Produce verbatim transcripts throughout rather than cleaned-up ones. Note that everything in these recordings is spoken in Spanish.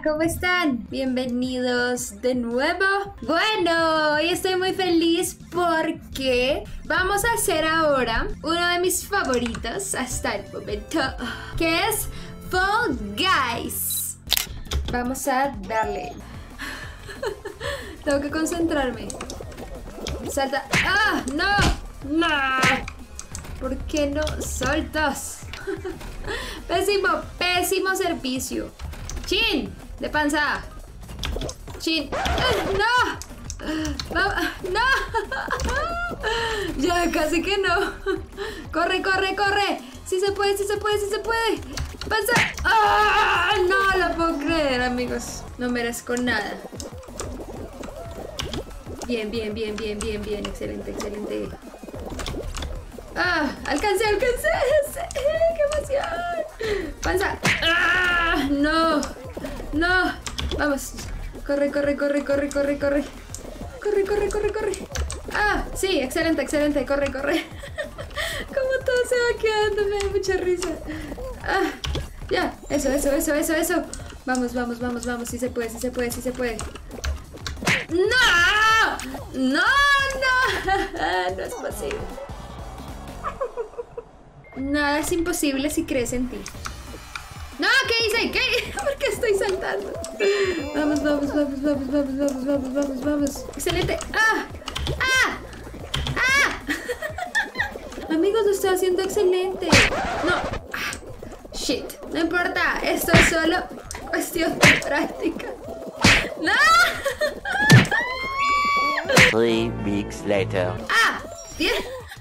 ¿cómo están? Bienvenidos de nuevo. Bueno, hoy estoy muy feliz porque vamos a hacer ahora uno de mis favoritos hasta el momento, que es Fall Guys. Vamos a darle. Tengo que concentrarme. Salta. ¡Ah! ¡No! ¡No! ¿Por qué no saltas? Pésimo, pésimo servicio. ¡Chin! De panza. ¡Chin! ¡No! ¡No! ¡No! Ya, casi que no. ¡Corre, corre, corre! ¡Sí se puede, sí se puede, sí se puede! ¡Panza! ¡Ah! No lo puedo creer, amigos. No merezco nada. Bien, bien, bien, bien, bien, bien. Excelente, excelente. ¡Ah! ¡Alcancé, alcancé! ¡Sí! ¡Qué emoción! ¡Panza! ¡Ah! ¡No! ¡No! Vamos. Corre, corre, corre, corre, corre, corre. Corre, corre, corre, corre. ¡Ah! Sí, excelente, excelente. Corre, corre. Como todo se va quedando, me da mucha risa. ¡Ah! Ya, eso, eso, eso, eso, eso. Vamos, vamos, vamos, vamos. Sí se puede, sí se puede, sí se puede. ¡No! ¡No, no! No es posible. Nada es imposible si crees en ti. ¡No! ¿Qué hice? ¿Qué? ¿Por qué estoy saltando? Vamos, vamos, vamos, vamos, vamos, vamos, vamos, vamos, vamos. Excelente. ¡Ah! ¡Ah! ¡Ah! Amigos, lo estoy haciendo excelente. No. Ah, shit. No importa. Esto es solo cuestión de práctica. ¡No! Three weeks later. ¡Ah! Bien.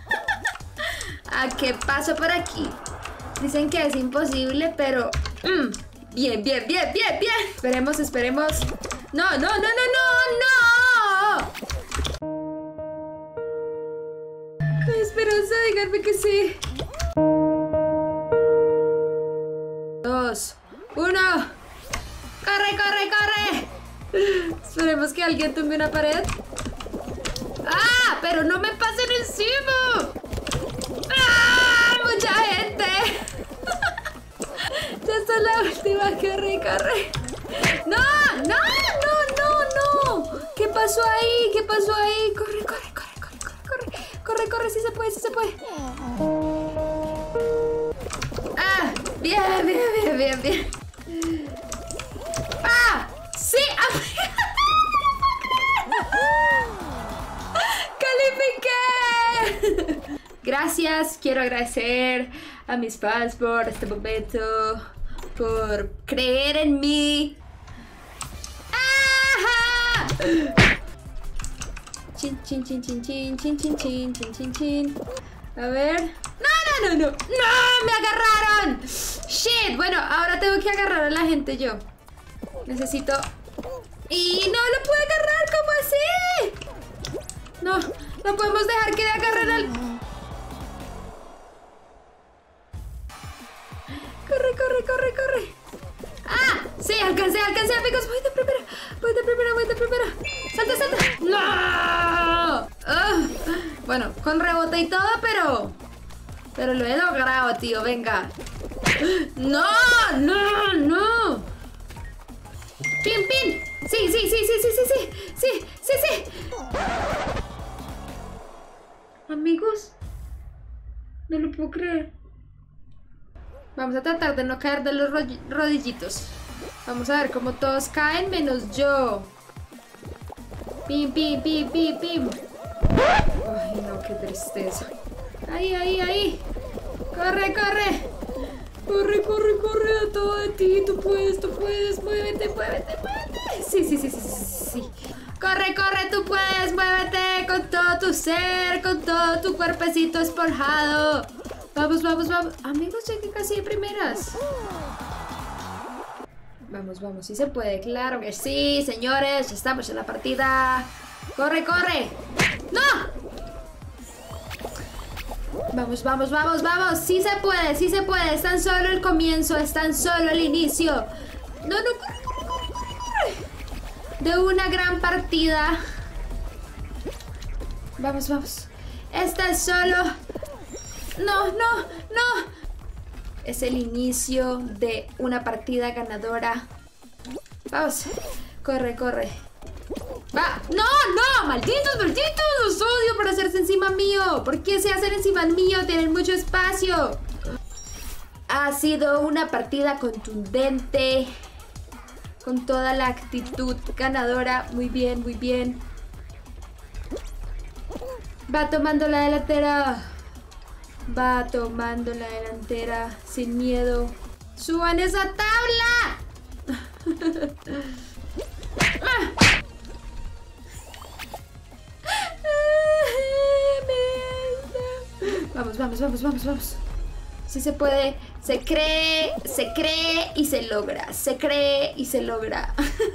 ¿A qué paso por aquí? Dicen que es imposible, pero... Mm, bien, bien, bien, bien, bien. Esperemos, esperemos. No, no, no, no, no, no. Ay, Esperanza, díganme que sí. Dos, uno. ¡Corre, corre, corre! Esperemos que alguien tumbe una pared. ¡Ah! ¡Pero no me pasen encima! ¡Ah! ¡Mucha gente! Ya está la última. ¡Corre, corre! ¡No! ¡No! ¡No! ¡No! ¡No! ¿Qué pasó ahí? ¿Qué pasó ahí? ¡Corre, corre, corre, corre, corre! ¡Corre, corre, corre! ¡Sí se puede, sí se puede! ¡Ah! ¡Bien, bien, bien, bien, bien! ¡Ah! ¡Sí! ¡Califiqué! Gracias, quiero agradecer a mis fans por este momento, por creer en mí. ¡Ajá! Chin, chin, chin, chin, chin, chin, chin, chin, chin, chin, chin. A ver. ¡No, no, no, no! ¡No! ¡Me agarraron! ¡Shit! Bueno, ahora tengo que agarrar a la gente yo. Necesito... ¡Y no lo puedo agarrar! ¿Cómo así? No, no podemos dejar que le agarren al... Corre, corre, corre, corre. ¡Ah! Sí, alcancé, alcancé, amigos. Voy de primera, voy de primera, voy de primera. ¡Salta, salta! ¡No! Uh, bueno, con rebote y todo, pero... Pero lo he logrado, tío, venga. ¡No! ¡No! ¡No! ¡Pin, pin! Sí, sí, sí, sí, sí, sí, sí, sí, sí, sí. Amigos, no lo puedo creer. Vamos a tratar de no caer de los rodillitos. Vamos a ver cómo todos caen menos yo. Pim, pim, pim, pim, pim. Ay, no, qué tristeza. Ahí, ahí, ahí. Corre, corre. Corre, corre, corre a todo de ti. Tú puedes, tú puedes. Muévete, muévete, muévete. Sí, sí, sí, sí, sí, sí. Corre, corre, tú puedes. Muévete con todo tu ser, con todo tu cuerpecito esponjado. Vamos, vamos, vamos. Amigos, llegué casi de primeras. Vamos, vamos, sí se puede, claro que sí, señores. Ya estamos en la partida. Corre, corre. ¡No! Vamos, vamos, vamos, vamos. Sí se puede, sí se puede. Es tan solo el comienzo, es tan solo el inicio. No, no, corre, corre, corre, corre, corre. De una gran partida. Vamos, vamos. Esta es solo... No, no, no. Es el inicio de una partida ganadora. Vamos. Corre, corre. Va. No, no, malditos, malditos. Los odio por hacerse encima mío. ¿Por qué se hacen encima mío? Tienen mucho espacio. Ha sido una partida contundente. Con toda la actitud ganadora. Muy bien, muy bien. Va tomando la delantera. Va tomando la delantera. Sin miedo. ¡Suban esa tabla! Vamos, vamos, vamos, vamos, vamos. Sí se puede. Se cree, se cree y se logra. Se cree y se logra.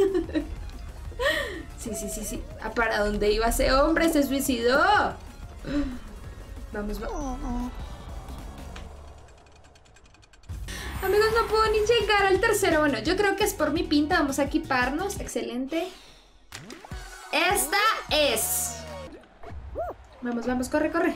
Sí, sí, sí, sí. ¿A para dónde iba ese hombre? Se suicidó. Vamos, vamos. Amigos, no puedo ni llegar al tercero. Bueno, yo creo que es por mi pinta. Vamos a equiparnos. Excelente. Esta es. Vamos, vamos, corre, corre.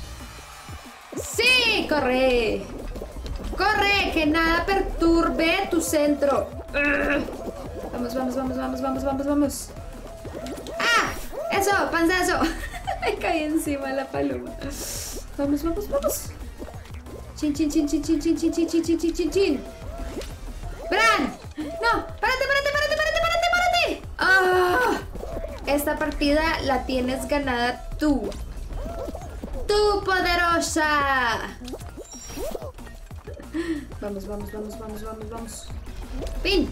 ¡Sí! ¡Corre! ¡Corre! Que nada perturbe tu centro. Vamos, vamos, vamos, vamos, vamos, vamos, vamos. ¡Ah! ¡Eso! ¡Panzazo! Me caí encima de la paloma. Vamos, vamos, vamos. Chin, chin, chin, chin, chin, chin, chin, chin, chin, chin, chin, chin. ¡Bran! ¡No! ¡Párate, párate, párate, párate, párate, párate! ¡Ah! Esta partida la tienes ganada tú. ¡Tú, poderosa! Vamos, vamos, vamos, vamos, vamos, vamos. ¡Pin!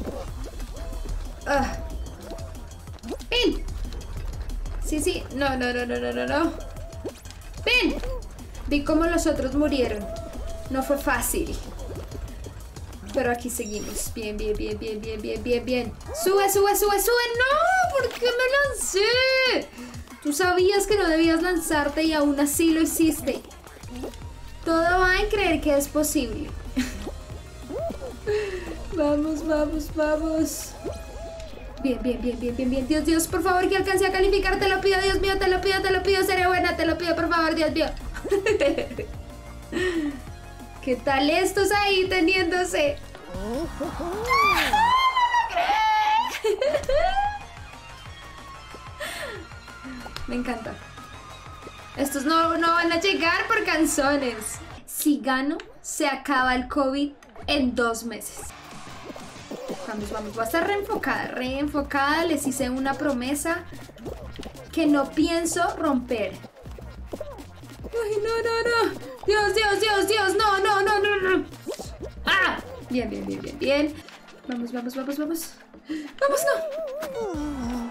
Uh. ¡Pin! Sí, sí. No, no, no, no, no, no, no. ¡Pin! Vi cómo los otros murieron. No fue fácil. Pero aquí seguimos. Bien, bien, bien, bien, bien, bien, bien, bien. ¡Sube, sube, sube, sube! ¡No! ¿Por qué me lancé? Tú sabías que no debías lanzarte y aún así lo hiciste. Todo va en creer que es posible. Vamos, vamos, vamos. Bien, bien, bien, bien, bien, bien. Dios, Dios, por favor, que alcance a calificar. Te lo pido, Dios mío, te lo pido, te lo pido. Seré buena, te lo pido, por favor, Dios mío. ¿Qué tal estos ahí teniéndose? Me encanta. Estos no, no van a llegar por canzones. Si gano, se acaba el COVID en dos meses. Vamos, vamos. Voy a estar reenfocada, reenfocada. Les hice una promesa que no pienso romper. Ay, no, no, no. Dios, Dios, Dios, Dios. No, no, no, no, no. ¡Ah! Bien, bien, bien, bien, bien. Vamos, vamos, vamos, vamos. Vamos, no.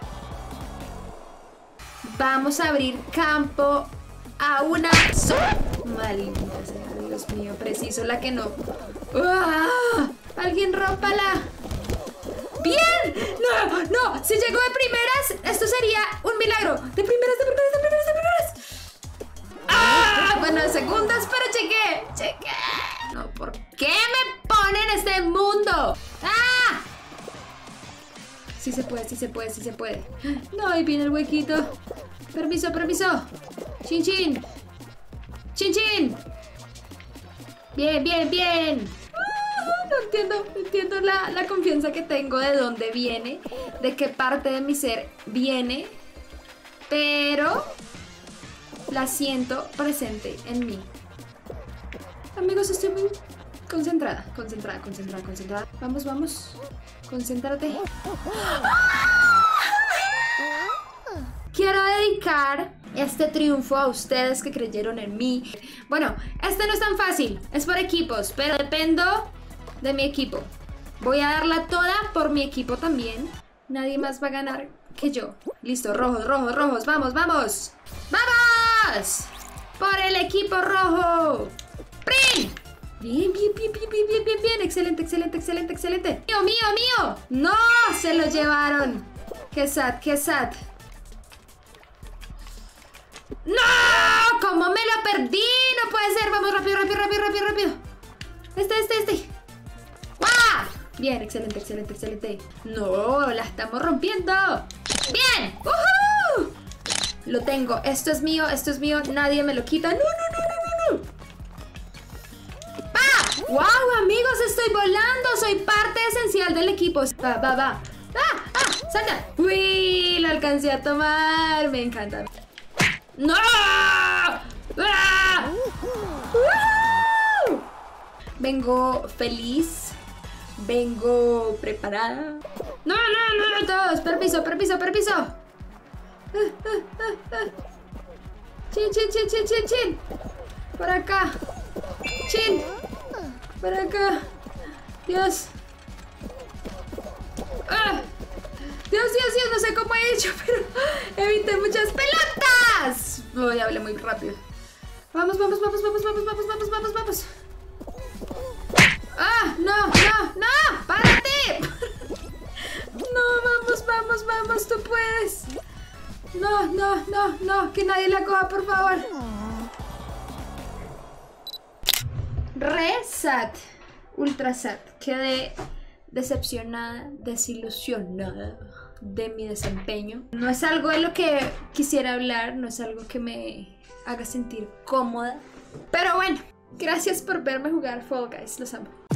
Vamos a abrir campo a una sola. Maldita sea, Dios mío, preciso la que no. ¡Ah! Alguien rómpala. ¡Bien! ¡No! ¡No! Si llegó de primeras, esto sería un milagro. De primeras, de primeras, de primeras, de primeras. ¡Ah! Bueno, de segundas, pero chequé. Chequé. No, ¿por qué me ponen en este mundo? ¡Ah! Sí se puede, sí se puede, sí se puede. No, ahí viene el huequito. Permiso, permiso. Chin, chin. Chin, chin. Bien, bien, bien. Ah, no entiendo, no entiendo la, la confianza que tengo de dónde viene, de qué parte de mi ser viene, pero la siento presente en mí. Amigos, estoy muy concentrada, concentrada, concentrada, concentrada. Vamos, vamos. Concéntrate. Quiero dedicar este triunfo a ustedes que creyeron en mí. Bueno, este no es tan fácil, es por equipos, pero dependo de mi equipo. Voy a darla toda por mi equipo también. Nadie más va a ganar que yo. Listo, rojos, rojos, rojos, vamos, vamos. ¡Vamos! Por el equipo rojo. ¡Prin! Bien, bien, bien, bien, bien, bien, bien, bien. Excelente, excelente, excelente, excelente. ¡Mío, mío, mío! ¡No! Se lo llevaron. ¡Qué sad, qué sad! ¡No! ¿Cómo me lo perdí? No puede ser. Vamos, rápido, rápido, rápido, rápido, rápido. Este, este, este. ¡Ah! Bien, excelente, excelente, excelente. No, la estamos rompiendo. ¡Bien! ¡Uh-huh! Lo tengo. Esto es mío, esto es mío. Nadie me lo quita. ¡No, no, no, no, no, no! ¡Ah! ¡Wow, amigos! Estoy volando. Soy parte esencial del equipo. Va, va, va. ¡Ah! ¡Ah! ¡Salta! ¡Uy! Lo alcancé a tomar. Me encanta. ¡No! ¡Ah! ¡Uh! Vengo feliz. Vengo preparada. No, no, no, todos. Permiso, permiso, permiso. Ah, ah, ah, ah. Chin, chin, chin, chin, chin, chin. Por acá. Chin. Por acá. Dios. Ah. Dios, Dios, Dios, no sé cómo he hecho, pero evité muchas pelotas. Uy, hablé muy rápido. Vamos, vamos, vamos, vamos, vamos, vamos, vamos, vamos, vamos. ¡Ah! ¡No! ¡No! ¡No! ¡Párate! No, vamos, vamos, vamos, tú puedes. No, no, no, no, que nadie la coja, por favor. Re sad. Ultra sad. Quedé decepcionada, desilusionada de mi desempeño. No es algo de lo que quisiera hablar, no es algo que me haga sentir cómoda. Pero bueno, gracias por verme jugar Fall Guys, los amo.